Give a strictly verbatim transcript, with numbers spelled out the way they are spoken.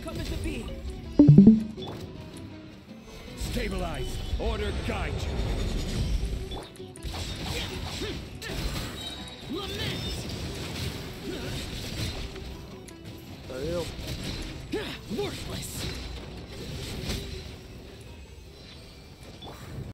Come into being. Stabilize. Order guide you. Lament. Valeu. Worthless.